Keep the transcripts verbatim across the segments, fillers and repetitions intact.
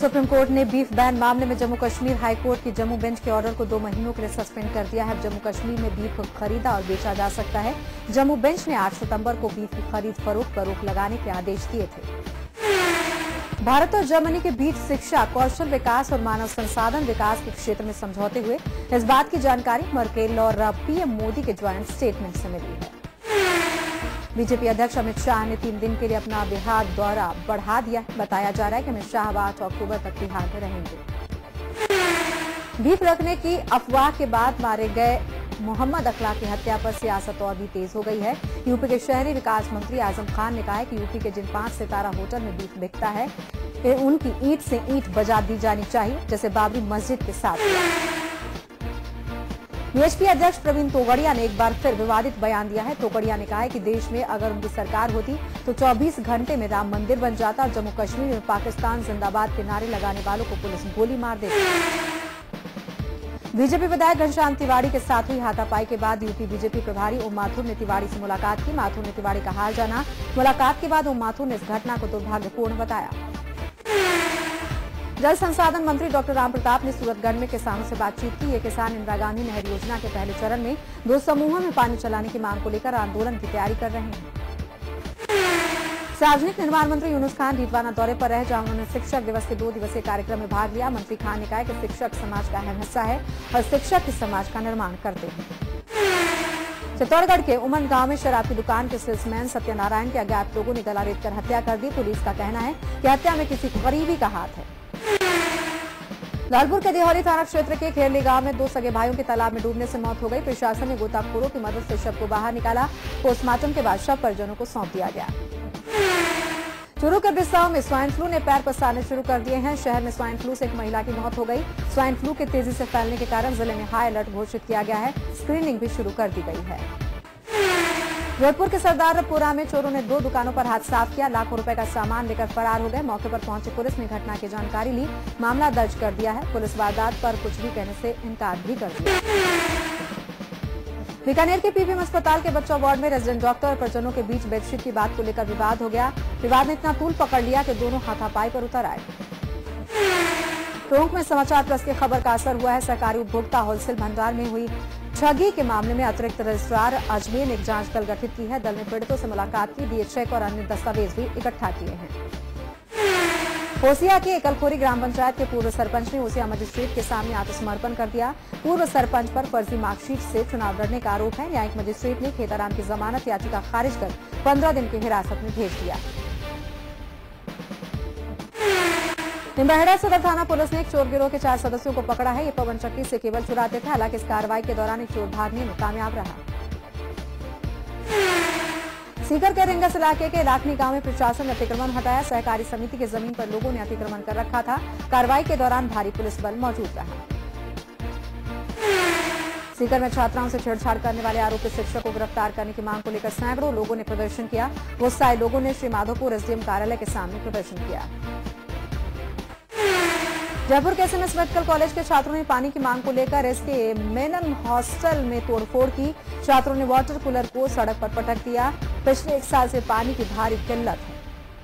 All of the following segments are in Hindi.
सुप्रीम कोर्ट ने बीफ बैन मामले में जम्मू कश्मीर हाई कोर्ट की जम्मू बेंच के ऑर्डर को दो महीनों के लिए सस्पेंड कर दिया है। जम्मू कश्मीर में बीफ खरीदा और बेचा जा सकता है। जम्मू बेंच ने आठ सितंबर को बीफ की खरीद फरोख्त पर रोक लगाने के आदेश दिए थे। भारत और जर्मनी के बीच शिक्षा, कौशल विकास और मानव संसाधन विकास के क्षेत्र में समझौते हुए, इस बात की जानकारी मर्केल और पीएम मोदी के ज्वाइंट स्टेटमेंट से मिली है। बीजेपी अध्यक्ष अमित शाह ने तीन दिन के लिए अपना बिहार दौरा बढ़ा दिया है। बताया जा रहा है कि अमित शाह आठ अक्टूबर तक बिहार में रहेंगे। बीफ रखने की अफवाह के बाद मारे गए मोहम्मद अखलाक की हत्या पर सियासत और भी तेज हो गई है। यूपी के शहरी विकास मंत्री आजम खान ने कहा है कि यूपी के जिन पांच सितारा होटल में बीफ बिकता है, उनकी ईंट से ईंट बजा दी जानी चाहिए, जैसे बाबरी मस्जिद के साथ। बीएसपी अध्यक्ष प्रवीण तोगड़िया ने एक बार फिर विवादित बयान दिया है। तोगड़िया ने कहा है कि देश में अगर उनकी सरकार होती तो चौबीस घंटे में राम मंदिर बन जाता। जम्मू कश्मीर में पाकिस्तान जिंदाबाद के नारे लगाने वालों को पुलिस गोली मार देती। बीजेपी विधायक घनश्याम तिवारी के साथ हुई हाथापाई के बाद यूपी बीजेपी प्रभारी ओम माथुर ने तिवारी से मुलाकात की। माथुर ने तिवारी का हाल जाना। मुलाकात के बाद ओम माथुर ने इस घटना को दुर्भाग्यपूर्ण बताया। जल संसाधन मंत्री डॉक्टर रामप्रताप ने सूरतगढ़ में किसानों से बातचीत की। ये किसान इंदिरा गांधी नहर योजना के पहले चरण में दो समूहों में पानी चलाने की मांग को लेकर आंदोलन की तैयारी कर रहे हैं। सार्वजनिक निर्माण मंत्री यूनुस खान डीडवाना दौरे पर रहे, जहां उन्होंने शिक्षक दिवस के दो दिवसीय कार्यक्रम में भाग लिया। मंत्री खान ने कहा कि शिक्षक समाज का अहम हिस्सा है और शिक्षक इस समाज का निर्माण करते हैं। चित्तौड़गढ़ के उमन गांव में शराब की दुकान के सेल्समैन सत्यनारायण के अज्ञात लोगों ने गला रेतकर हत्या कर दी। पुलिस का कहना है कि हत्या में किसी गरीबी का हाथ है। लालपुर के दिहौली थाना क्षेत्र के खेरली गांव में दो सगे भाइयों की तालाब में डूबने से मौत हो गई। प्रशासन ने गोताखोरों की मदद से शव को बाहर निकाला। पोस्टमार्टम के बाद शव परिजनों को सौंप दिया गया। चूरू के बिस्साओं में स्वाइन फ्लू ने पैर पसारने शुरू कर दिए हैं। शहर में स्वाइन फ्लू से एक महिला की मौत हो गई। स्वाइन फ्लू के तेजी से फैलने के कारण जिले में हाई अलर्ट घोषित किया गया है। स्क्रीनिंग भी शुरू कर दी गई है। जोधपुर के सरदारपुरा में चोरों ने दो दुकानों पर हाथ साफ किया। लाखों रुपए का सामान लेकर फरार हो गए। मौके पर पहुंची पुलिस ने घटना की जानकारी ली, मामला दर्ज कर दिया है। पुलिस वारदात पर कुछ भी कहने से इनकार भी कर दिया। बीकानेर के पीबीएम अस्पताल के बच्चों वार्ड में रेजिडेंट डॉक्टर और परिजनों के बीच बेडशीट की बात को लेकर विवाद हो गया। विवाद ने इतना तूल पकड़ लिया कि दोनों हाथापाई पर उतर आए। टोंक में समाचार प्लस की खबर का असर हुआ है। सरकारी उपभोक्ता होलसेल भंडार में हुई ठगी के मामले में अतिरिक्त रजिस्ट्रार अजमेर ने एक जांच दल गठित की है। दल ने पीड़ितों से मुलाकात की, दिए चेक और अन्य दस्तावेज भी इकट्ठा किए हैं। ओसिया के एकलखोरी ग्राम पंचायत के पूर्व सरपंच ने ओसिया मजिस्ट्रेट के सामने आत्मसमर्पण कर दिया। पूर्व सरपंच पर फर्जी मार्कशीट से चुनाव लड़ने का आरोप है। न्यायिक मजिस्ट्रेट ने खेताराम की जमानत याचिका खारिज कर पंद्रह दिन की हिरासत में भेज दिया। निम्बहेड़ा सदर थाना पुलिस ने एक चोर गिरोह के चार सदस्यों को पकड़ा है। ये पवन चक्की से केबल चुराते थे। हालांकि इस कार्रवाई के दौरान एक चोर भागने में कामयाब रहा। सीकर के रिंगस इलाके के लाखनी गांव में प्रशासन ने अतिक्रमण हटाया। सहकारी समिति की जमीन पर लोगों ने अतिक्रमण कर रखा था। कार्रवाई के दौरान भारी पुलिस बल मौजूद रहा। सीकर में छात्राओं से छेड़छाड़ करने वाले आरोपी शिक्षक को गिरफ्तार करने की मांग को लेकर सैकड़ों लोगों ने प्रदर्शन किया। गुस्साए लोगों ने श्री माधोपुर एसडीएम कार्यालय के सामने प्रदर्शन किया। जयपुर के एसएमएस मेडिकल कॉलेज के छात्रों ने पानी की मांग को लेकर इसके मेनन हॉस्टल में तोड़फोड़ की। छात्रों ने वाटर कूलर को सड़क पर पटक दिया। पिछले एक साल से पानी की भारी किल्लत है।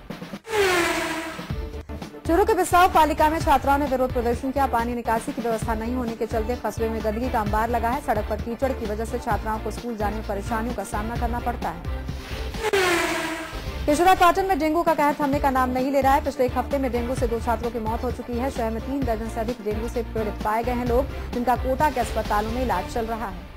चूरू के बिस्साओ पालिका में छात्राओं ने विरोध प्रदर्शन किया। पानी निकासी की व्यवस्था नहीं होने के चलते कस्बे में गंदगी का अंबार लगा है। सड़क पर कीचड़ की वजह से छात्राओं को स्कूल जाने में परेशानियों का सामना करना पड़ता है। केशोरापाटन में डेंगू का कहर थमने का नाम नहीं ले रहा है। पिछले एक हफ्ते में डेंगू से दो छात्रों की मौत हो चुकी है। शहर में तीन दर्जन से अधिक डेंगू से पीड़ित पाए गए हैं लोग, जिनका कोटा के अस्पतालों में इलाज चल रहा है।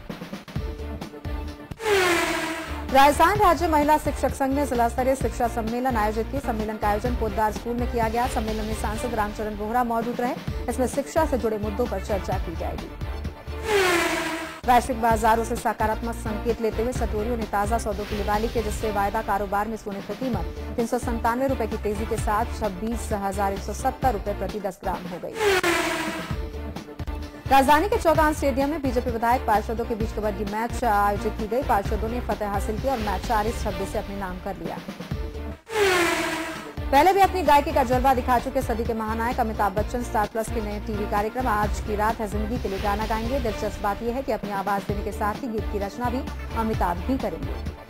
राजस्थान राज्य महिला शिक्षक संघ ने जिला स्तरीय शिक्षा सम्मेलन आयोजित की। सम्मेलन का आयोजन पोद्दार स्कूल में किया गया। सम्मेलन में सांसद रामचरण बोहरा मौजूद रहे। इसमें शिक्षा से जुड़े मुद्दों पर चर्चा की जाएगी। वैश्विक बाजारों से सकारात्मक संकेत लेते हुए सटोरियों ने ताजा सौदों की लिवाली की, जिससे वायदा कारोबार में सोने की कीमत तीन सौ संतानवे रूपये की तेजी के साथ छब्बीस हजार एक सौ सत्तर रूपये प्रति दस ग्राम हो गई। राजधानी के चौगान स्टेडियम में बीजेपी विधायक पार्षदों के बीच कबड्डी मैच आयोजित की गई। पार्षदों ने फतेह हासिल की और मैच चालीस छब्बीस से अपने नाम कर लिया। पहले भी अपनी गायकी का जलवा दिखा चुके सदी के महानायक अमिताभ बच्चन स्टार प्लस के नए टीवी कार्यक्रम आज की रात है जिंदगी के लिए गाना गाएंगे। दिलचस्प बात यह है कि अपनी आवाज देने के साथ ही गीत की रचना भी अमिताभ ही करेंगे।